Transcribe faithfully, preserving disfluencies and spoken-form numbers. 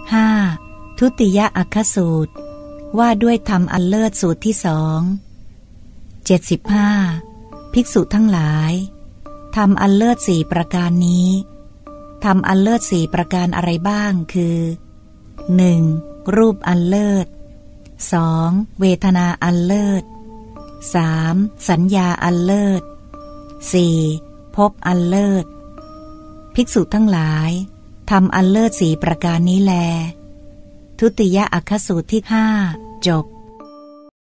ห้าทุติยอัคคสูตรว่าด้วยธรรมอันเลิศสูตรที่สองเจ็ดสิบห้าภิกษุทั้งหลายธรรมอันเลิศสี่ประการนี้ธรรมอันเลิศสี่ประการอะไรบ้างคือ หนึ่ง. รูปอันเลิศ สอง. เวทนาอันเลิศ สาม. สัญญาอันเลิศ สี่. ภพอันเลิศภิกษุทั้งหลายธรรมอันเลิศสี่ประการนี้แลทุติยอัคคสูตรที่ห้าจบ